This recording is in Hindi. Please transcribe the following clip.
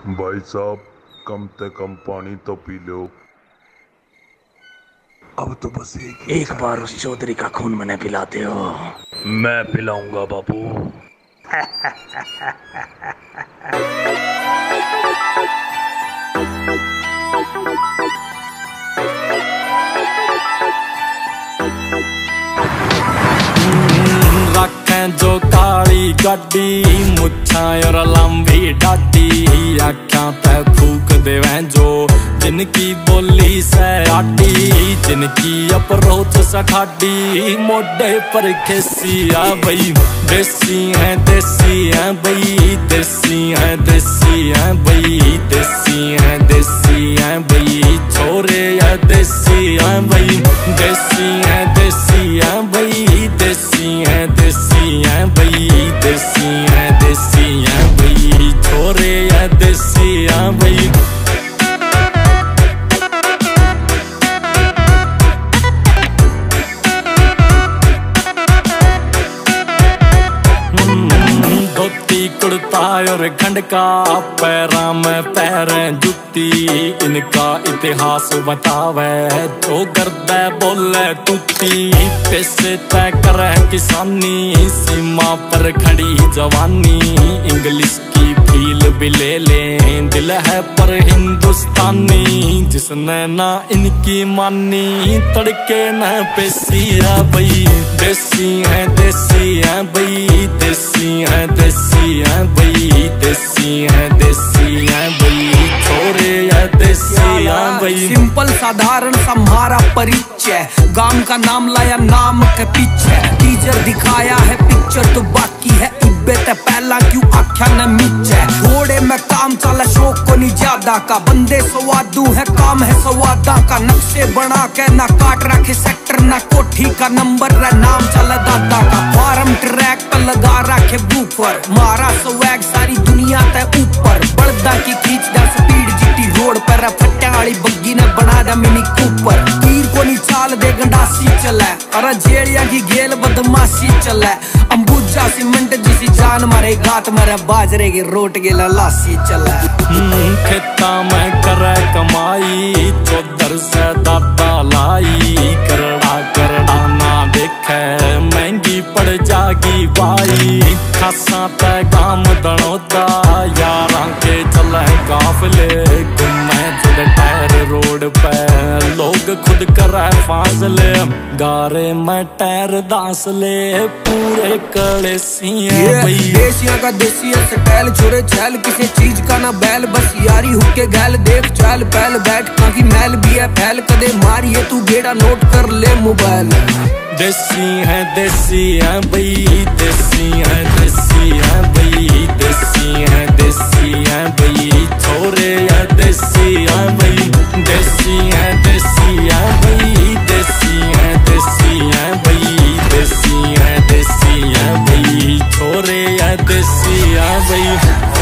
भाई साहब कम से कम पानी तो पी लो। अब तो बस एक बार उस चौधरी का खून मैंने पिलाते हो। मैं पिलाऊंगा बाबू। रखें जो काली गड्डी मुच्छां और लंबी डाडी आख्यां पे फूक देवें जो जिनकी बोली से आटी जिनकी अप्रोच सठाडी मोडे पर खेसिया बई देसी है बई देसी है बई देसी है बई छोरे या देसी है बई देसी है बई देसी है बई देसी है बई छोरे या देसी है बई। धोती कुर्ता और खंड का पैरा में पैर जुती इनका इतिहास बतावे तो गर्दे बोले टूटी पैसे तय करे किसानी सीमा पर खड़ी जवानी इंग्लिश की फील भी ले लें दिल है पर हिंदुस्तानी जिसने ना इनकी मानी तड़के न पेसिया बई देसी है बई देसी है बई देसी है बई छोरे या देसी है बई। सिंपल साधारण सा हमारा परिचय गांव का नाम लाया नाम के पीछे टीचर दिखाया है पिक्चर तो बाकी है इब्बे ते पहला क्यों आख्या न मीचे घोड़े में काम चला शौक को नहीं ज्यादा का बंदे सवादू है काम है सवादा का नक्शे बना के ना काट रखे सेक्टर ना कोठी का नंबर रे नाम चला दादा का फार्म ट्रैक पर लगा रखे बूफर मारा स्वैग सारी दुनिया ते ऊपर बड़दा की खींच दा स्पीड जीटी रोड पर फट्टा वाली बग्गी ने बना दा मिनी कूपर तीर को नहीं चाल दे गंडासी चला और जेड़िया की गेल बदमाशी चला अंबुजा सीमेंट जिसी जान मारे घाट मारे बाजरे की रोट के लासी चला। खेता में करे कमाई चौधर से दादा लाई करड़ा ना देखे महंगी पड़ जागी बाई खासा ते काम दनोदा यारां के चले काफले घूमे खुद टायर रोड पे लोग खुद करे फासले गारे में टायर दासले पूरे कड़े देसिया का देसी स्टाइल छोरे छैल किसी चीज का ना बैल बस यारी हुक्के गैल देख चाल पहल बैठ काकी मैल भी है फैल कदे मारिए तू गेड़ा नोट कर ले मोबाइल देसी है बई देसी है बई देसी है बई छोरे या देसी है बई देसी है बई देसी है बई देसी है बई छोरे या देसी है बई।